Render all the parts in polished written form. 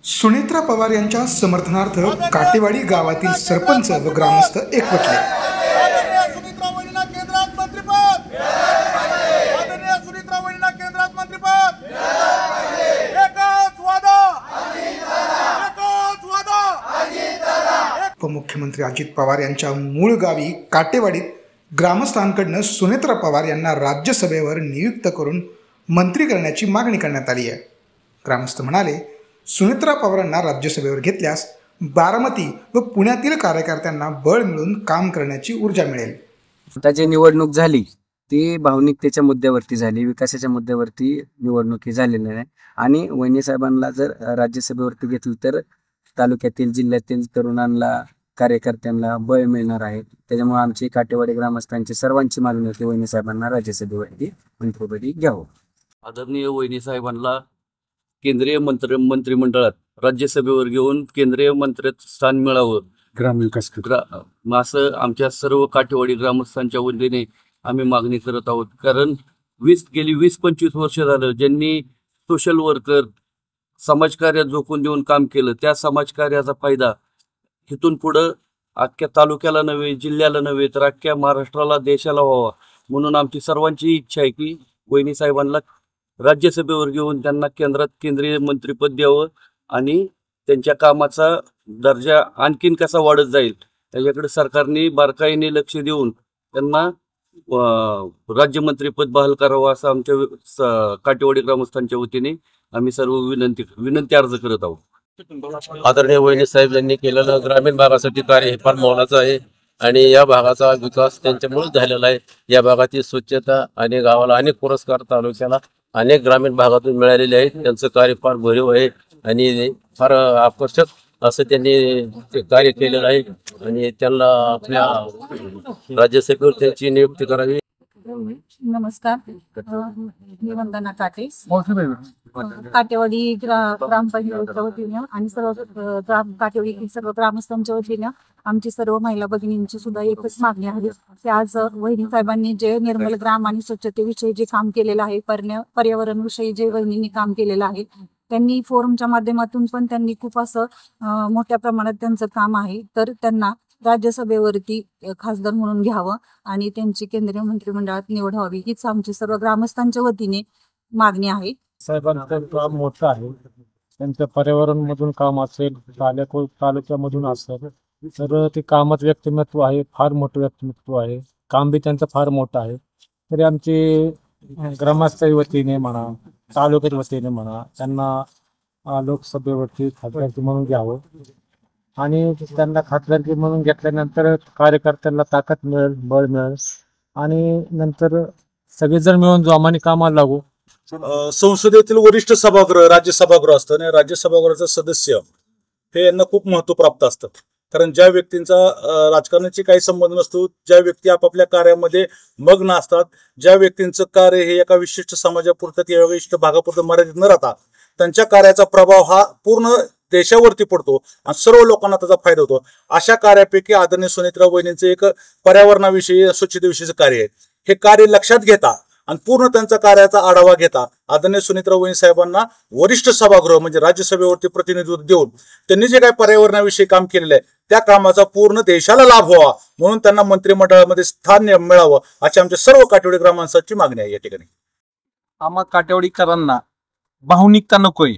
सुनेत्रा पवार यांच्या समर्थनार्थ काटेवाडी गावातील सरपंच व ग्रामस्थ एकवटले। उपमुख्यमंत्री अजित पवार यांच्या मूळ गावी काटेवाडीत ग्रामस्थांकडून सुनेत्रा पवार यांना राज्यसभेवर नियुक्त करून मंत्री करण्याची मागणी करण्यात आली आहे। ग्रामस्थ म्हणाले, सुनेत्रा पवारांना राज्यसभेवर घेतल्यास बारामती व पुण्यातील कार्यकर्त्यांना बळ मिळून काम करण्याची ऊर्जा मिळेल। आता जी निवडणूक झाली ती भावनिकतेच्या मुद्द्यावरती झाली, विकासाच्या मुद्द्यावरती निवडणूक ही झालेली नाही आणि वहिनी साहेबांना जर राज्यसभेवरती घेतलं तर तालुक्यातील जिल्ह्यातील तरुणांना कार्यकर्त्यांना बळ मिळणार आहे। त्याच्यामुळे आमची काटेवाडी ग्रामस्थांची सर्वांची मागणी होती वहिनी साहेबांना राज्यसभेवरती मंत्रिपदी घ्यावं। आदरणीय वहिनी साहेबांना केंद्रीय मंत्रिमंडळात राज्यसभेवर घेऊन केंद्रीय मंत्रित्व स्थान मिळावं ग्रामविकास असं आमच्या सर्व काटेवाडी ग्रामस्थांच्या वतीने आम्ही मागणी करत आहोत। कारण गेली 20-25 वर्ष झालं ज्यांनी सोशल वर्कर समाजकार्यात झोकून देऊन काम केलं, त्या समाजकार्याचा फायदा इथून पुढं अख्ख्या तालुक्याला नव्हे, जिल्ह्याला नव्हे तर अख्ख्या महाराष्ट्राला, देशाला व्हावा म्हणून आमची सर्वांची इच्छा आहे की वहिनी साहेबांना राज्यसभेवर घेऊन त्यांना केंद्रात केंद्रीय मंत्रिपद द्यावं आणि त्यांच्या कामाचा दर्जा आणखीन कसा वाढत जाईल त्याच्याकडे सरकारने बारकाईने लक्ष देऊन त्यांना राज्यमंत्रीपद बहाल करावं असं आमच्या काटेवाडी ग्रामस्थांच्या वतीने आम्ही सर्व विनंती अर्ज करत आहोत। आदरणीय वहिनी साहेब यांनी केलेलं ग्रामीण भागासाठी कार्य हे फार मोलाचं आहे आणि या भागाचा विकास त्यांच्यामुळे झालेला आहे। या भागातील स्वच्छता आणि गावाला अनेक पुरस्कार, तालुक्याला अनेक ग्रामीण भागातून मिळालेले आहेत। त्यांचं कार्य फार भरीव आहे आणि फार आकर्षक असं त्यांनी ते कार्य केलेलं आहे आणि त्यांना आपल्या राज्यसभेवर त्यांची नियुक्ती करावी। नमस्कार, मी वंदना काटे, काटेवाडी ग्रामपंचायतीच्या वतीने आणि सर्व काटेवाडी सर्व ग्रामस्थांच्या वतीने आमची सर्व महिला भगिनींची सुद्धा एकच मागणी आहे की आज वहिनी साहेबांनी जे निर्मल ग्राम आणि स्वच्छतेविषयी जे काम केलेलं आहे, पर्यावरणविषयी जे वहिनींनी काम केलेलं आहे, त्यांनी फोरमच्या माध्यमातून पण त्यांनी खूप असं मोठ्या प्रमाणात त्यांचं काम आहे, तर त्यांना राज्यसभेवरती खासदार म्हणून घ्यावं आणि त्यांची केंद्रीय मंत्रिमंडळात निवड व्हावी हीच आमची सर्व ग्रामस्थांच्या वतीने मागणी आहे। साहेबांचं काम मोठं आहे, त्यांचं पर्यावरण मधून काम असेल, तालुक्यामधून असेल तर ते कामात व्यक्तिमत्व आहे, फार मोठं व्यक्तिमत्व आहे, काम बी त्यांचं फार मोठं आहे। तरी आमची ग्रामस्थांच्या वतीने म्हणा, तालुक्याच्या वतीने म्हणा, त्यांना लोकसभेवरती खासदारकी म्हणून घ्यावं आणि त्यांना खासदारकी म्हणून घेतल्यानंतर कार्यकर्त्यांना ताकद मिळेल, बळ मिळेल आणि नंतर सगळेजण मिळून जोमाने कामाला लागू। संसदेतील वरिष्ठ सभागृह राज्यसभागृह असतं आणि राज्यसभागृहाचं सदस्य हे यांना खूप महत्व प्राप्त असतं। कारण ज्या व्यक्तींचा राजकारणाची काही संबंध नसतो, ज्या व्यक्ती आपापल्या कार्यामध्ये मग्न असतात, ज्या व्यक्तींचं कार्य हे एका विशिष्ट समाजापुरतं किंवा विशिष्ट भागापुरतं मर्यादित न राहता त्यांच्या कार्याचा प्रभाव हा पूर्ण देशावरती पडतो आणि सर्व लोकांना त्याचा फायदा होतो। अशा कार्यापैकी आदरणीय सुनेत्रा वहिनींचं एक पर्यावरणाविषयी, स्वच्छतेविषयीचं कार्य आहे। हे कार्य लक्षात घेता आणि पूर्ण त्यांचा कार्याचा आढावा घेता आदरणीय सुनेत्रा वहिनी साहेबांना वरिष्ठ सभागृह म्हणजे राज्यसभेवरती प्रतिनिधित्व देऊन त्यांनी जे काही पर्यावरणाविषयी काम केलेलं आहे त्या कामाचा पूर्ण देशाला लाभ व्हावा म्हणून त्यांना मंत्रिमंडळामध्ये स्थान मिळावं अशी आमच्या सर्व काटेवाडी ग्रामस्थांची मागणी आहे। या ठिकाणी आम्हा काटेवाडीकरांना भावनिकता नकोय।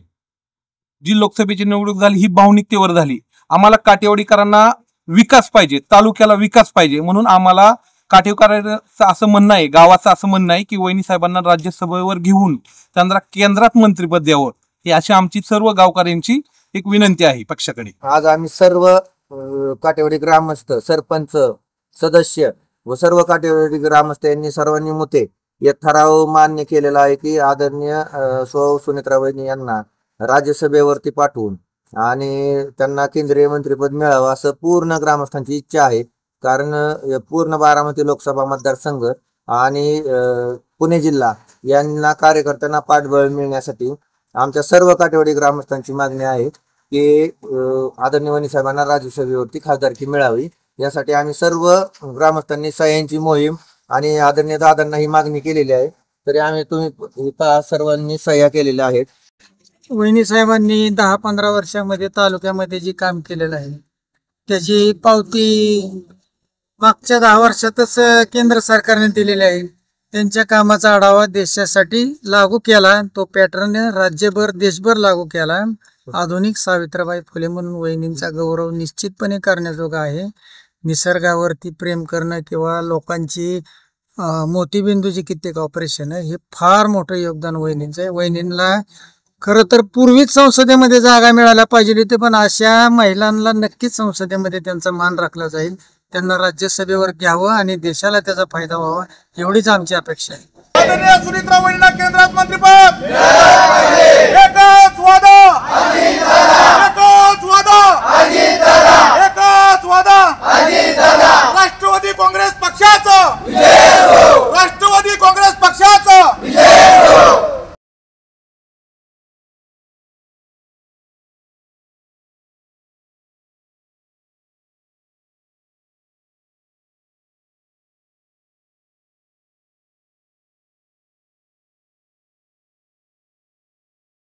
जी लोकसभेची निवडणूक झाली ही भावनिकतेवर झाली। आम्हाला काटेवाडीकरांना विकास पाहिजे, तालुक्याला विकास पाहिजे म्हणून आम्हाला काटेवाडीकरांचं असं म्हणणं आहे, गावाचं असं म्हणणं आहे की वहिनी साहेबांना राज्यसभेवर घेऊन त्यांना केंद्रात मंत्रिपद द्यावं ही अशी आमची सर्व गावकऱ्यांची एक विनंती आहे पक्षाकडे। आज आम्ही सर्व काटेवाडी ग्रामस्थ, सरपंच, सदस्य व सर्व काटेवाडी ग्रामस्थ यांनी सर्वांनी मुते या ठराव मान्य केलेला आहे की आदरणीय सौ सुनेत्रा वहिनी यांना राज्यसभेवरती पाठवून आणि त्यांना केंद्रीय मंत्रिपद मिळावं असं पूर्ण ग्रामस्थांची इच्छा आहे। कारण पूर्ण बारामती लोकसभा मतदारसंघ आणि पुणे जिल्हा यांना कार्यकर्त्यांना पाठबळ मिळण्यासाठी आमच्या सर्व काटेवाडी ग्रामस्थांची मागणी आहे की आदरणीय वहिनी साहेबांना राज्यसभेवरती खासदारकी मिळावी। यासाठी आम्ही सर्व ग्रामस्थांनी सह्यांची मोहीम आणि आदरणीय दादांना ही मागणी केलेली आहे। तरी आम्ही तुम्ही सर्वांनी सह्या केलेल्या आहेत। वहिनी साहेबांनी 10-15 वर्षामध्ये तालुक्यामध्ये जी काम केलेलं आहे त्याची पावती मागच्या 10 वर्षातच केंद्र सरकारने दिलेली आहे. त्यांच्या कामाचा आढावा देशासाठी लागू केला, तो पॅटर्न राज्यभर देशभर लागू केला. आधुनिक सावित्रीबाई फुले म्हणून वहिनींचा गौरव निश्चितपणे करण्याजोगा आहे. निसर्गावरती प्रेम करणं किंवा लोकांची मोतीबिंदूची कित्येक ऑपरेशन हे फार मोठं योगदान वहिनींचं आहे. वहिनींना खरं तर पूर्वीच संसदेमध्ये जागा मिळायला पाहिजे होती, पण अशा महिलांना नक्कीच संसदेमध्ये त्यांचा मान राखला जाईल. त्यांना राज्यसभेवर घ्यावं आणि देशाला त्याचा फायदा व्हावा एवढीच आमची अपेक्षा आहे. आदरणीय सुनीत्रा वहिनींना केंद्रात मंत्रिपद एकच वादा